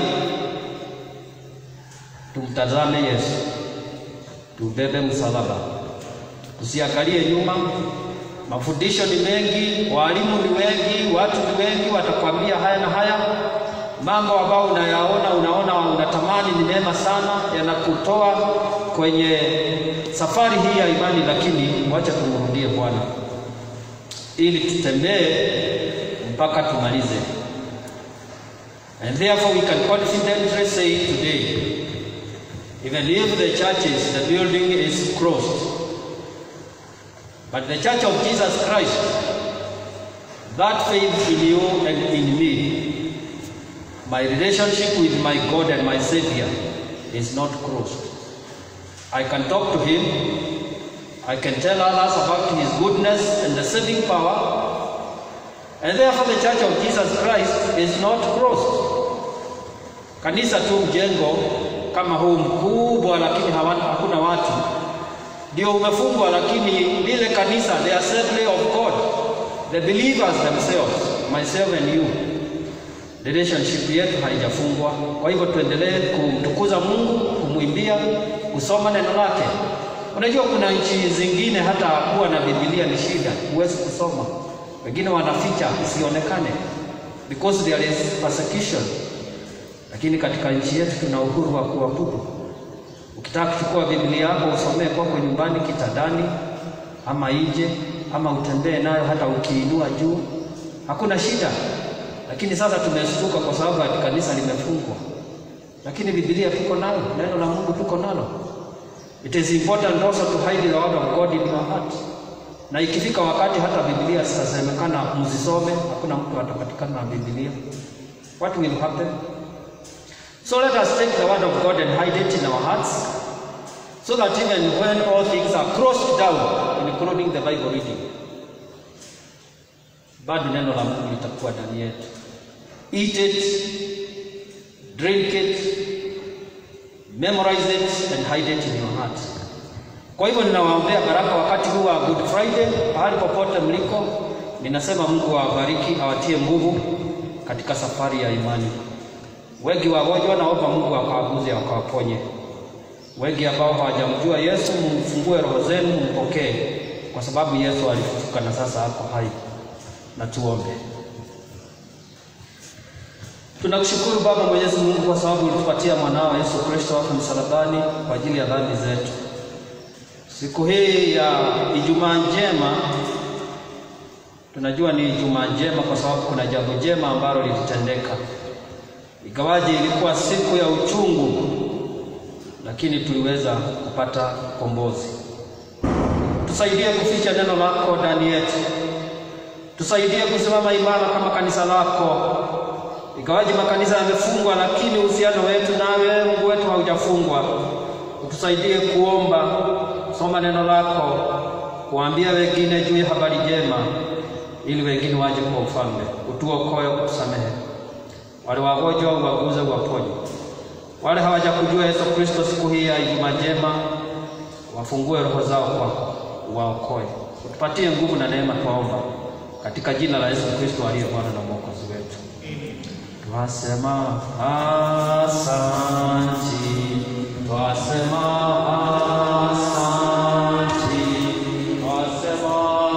tumtazame Yesu, tubebe msalaba, tusiangalie nyuma. Mafundisho ni mengi, walimu ni wengi, watu ni wengi, watakwambia haya na haya. Mambo ambayo unayaona, unaona unatamani ni mema sana, yanakutoa kwenye safari hii ya imani, lakini wacha tumrudie Bwana ili tutembee mpaka tumalize. And therefore we can confidently say today, even if the churches, the building is closed, but the Church of Jesus Christ, that faith in you and in me, my relationship with my God and my Savior is not closed. I can talk to Him, I can tell others about His goodness and the saving power, and therefore the Church of Jesus Christ is not closed. Kanisa tu mjengo kama huu mkubwa lakini hakuna watu, ndio umefungwa, lakini lile kanisa, the assembly of God, the believers themselves, myself and you, relationship yetu haijafungwa. Kwa hivyo tuendelee kumtukuza Mungu, kumwimbia, kusoma neno lake. Unajua kuna nchi zingine hata kuwa na Biblia ni shida, huwezi kusoma. Wengine wanaficha isionekane because there is persecution. Lakini katika nchi yetu tuna uhuru wa kuabudu. Ukitaka kuchukua Biblia yako usomee kwako nyumbani kitandani ama nje ama utembee nayo hata ukiinua juu, hakuna shida. Lakini sasa tumeshtuka kwa sababu kanisa limefungwa. Lakini Biblia tuko nayo, neno la Mungu tuko nalo. It is important also to hide the word of God in your heart. Na ikifika wakati hata Biblia sitasemekana msisome, hakuna mtu atapatikana na Biblia. What will happen? So let us take the word of God and hide it in our hearts, so that even when all things are closed down, including the Bible reading, bado neno la Mungu litakuwa ndani yetu. eat it, drink it, memorize it and hide it in your heart. Kwa hivyo ninawaombea baraka wakati huu wa Good Friday, pahali popote mliko. Ninasema Mungu awabariki, awatie nguvu katika safari ya imani. Wengi wagonjwa naomba Mungu akawaguze akawaponye. Wengi ambao hawajamjua Yesu, mfungue roho zenu mpokee, kwa sababu Yesu alifufuka na sasa ako hai. Na tuombe. Tunakushukuru Baba Mwenyezi Mungu kwa sababu ulitupatia mwanao Yesu Kristo hapo msalabani kwa ajili ya dhambi zetu. Siku hii ya Ijumaa njema, tunajua ni Ijumaa njema kwa sababu kuna jambo jema ambalo lilitendeka. Ingawaje ilikuwa siku ya uchungu, lakini tuliweza kupata kombozi. Tusaidie kuficha neno lako ndani yetu. Tusaidie kusimama imara kama kanisa lako. Ingawaje makanisa yamefungwa, lakini uhusiano wetu nawe Mungu wetu haujafungwa. Tusaidie kuomba, kusoma neno lako, kuambia wengine juu ya habari njema, ili wengine waje kwa ufalme. Utuokoe, utusamehe. Wale wagonjwa uwaguze, uwaponye. Wale hawajakujua Yesu Kristo siku hii ya Ijumaa njema, wafungue roho zao kwako, uwaokoe. Utupatie nguvu na neema, twaomba katika jina la Yesu Kristo aliye Bwana na Mwokozi wetu. Twasema asanti, twasema asanti, twasema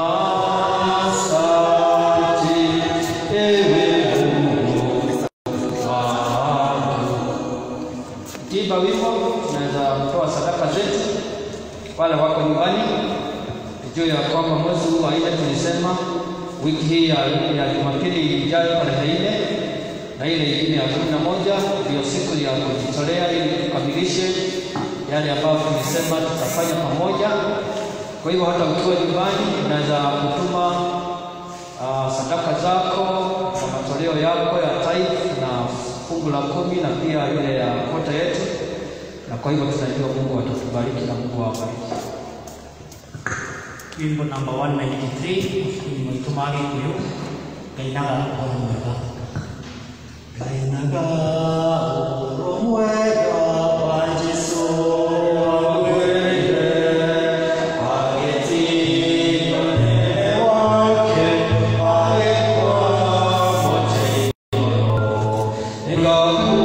asanti, ewe Mungu wangu. Kiba wimbo, tunaweza kutoa sadaka zetu. Wale wako nyumbani, tujue ya kwamba mwezi huu wa nne tulisema wiki hii ya, ya Jumapili ijayo tarehe nne na ile ingine ya kumi na moja ndio siku ya kujitolea ili tukamilishe yale ambayo tulisema tutafanya pamoja. Kwa hivyo hata ukiwa nyumbani unaweza kutuma uh, sadaka zako na matoleo yako ya tithe na fungu la kumi na pia ile ya kota yetu, na kwa hivyo tunajua Mungu atatubariki na Mungu awabariki. Wimbo number one ninety-three, nimetumari kuyo kainaga oromwega kainaga oromwega wa Yesu wawele ageti kone wake alekwa mote ngaku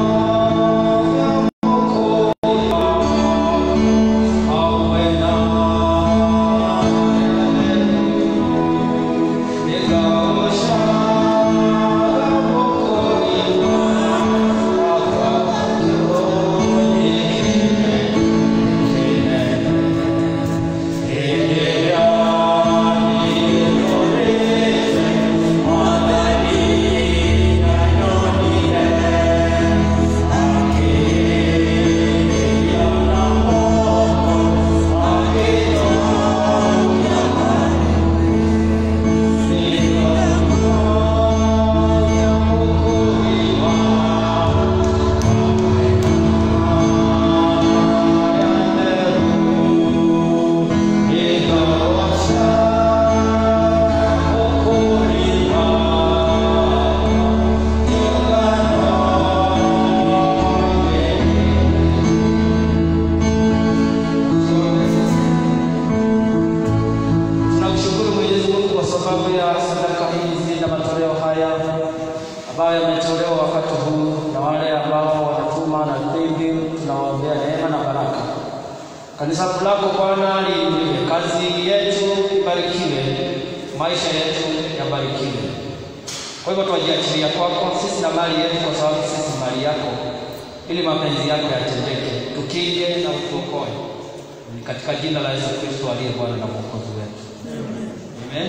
Kanisa lako Bwana liinuliwe, kazi yetu ibarikiwe, maisha yetu yabarikiwe. Kwa hivyo tuajiachilia kwako sisi na mali yetu, kwa sababu sisi mali yako, ili mapenzi yako yatendeke. Tukinge na utuokoe. Ni katika jina la Yesu Kristo aliye Bwana na Mwokozi wetu. Amen.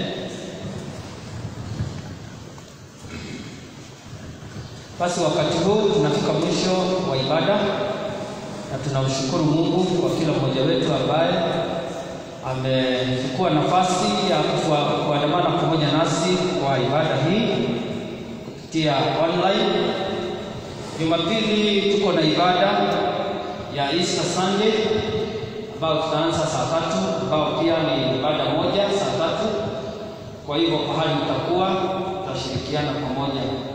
Basi wakati huu tunafika mwisho wa ibada. Na tunamshukuru Mungu kwa kila mmoja wetu ambaye amechukua nafasi ya kuandamana pamoja nasi kwa ibada hii kupitia online. Jumapili tuko na ibada ya Easter Sunday ambayo tutaanza saa tatu, ambayo pia ni ibada moja saa tatu. Kwa hivyo pahali mtakuwa tutashirikiana pamoja.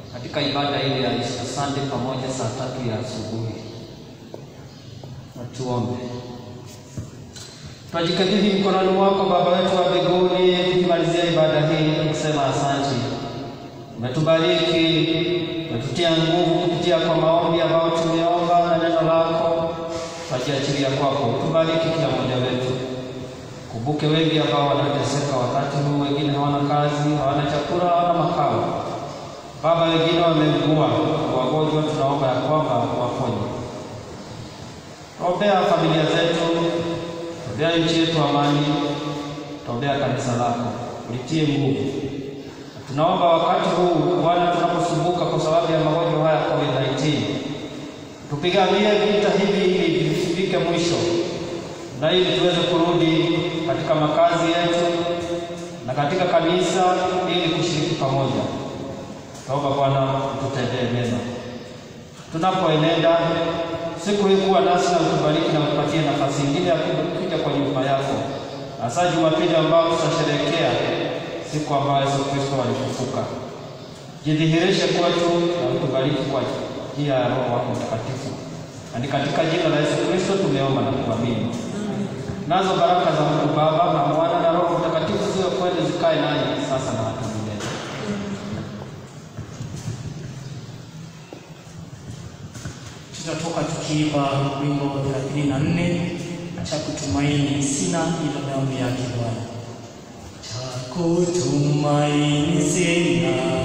katika ibada ile ya Easter Sunday pamoja saa tatu ya asubuhi. Na tuombe. Twajikabidhi mkononi mwako Baba wetu wa mbinguni, tukimalizia ibada hii tukisema asante. Umetubariki, umetutia nguvu kupitia kwa maombi ambayo tumeomba na neno lako. Twajiachilia kwako, tubariki kila mmoja wetu. Kumbuke wengi ambao wanateseka wakati huu, wengine hawana kazi, hawana chakula, hawana makao. Baba, wengine wameugua, wagonjwa, tunaomba ya kwamba waponye. Tuombea familia zetu, tuombea nchi yetu amani, tuombea kanisa lako, ulitie nguvu. Tunaomba wakati huu Bwana, tunaposumbuka kwa sababu ya magonjwa haya COVID nineteen, tupiganie vita hivi ili vifike mwisho, na ili tuweze kurudi katika makazi yetu na katika kanisa ili kushiriki pamoja. Tuomba Bwana ututendee mema. Tunapoenenda siku hii, kuwa nasi na utubariki na utupatie nafasi nyingine ya kuja kwa nyumba yako. Hasa Jumapili ambayo tutasherehekea siku ambayo Yesu Kristo alifufuka. Jidhihirishe kwetu na utubariki kwa njia ya Roho wako Mtakatifu. Na ni katika jina la Yesu Kristo tumeomba na kuamini. Nazo baraka za Mungu Baba na Mwana na Roho Mtakatifu ziwe kwenu, zikae nanyi sasa na hata milele. Tutatoka tukiimba wimbo thelathini na nne cha kutumaini sina ila damu yake Bwana. Cha kutumaini sina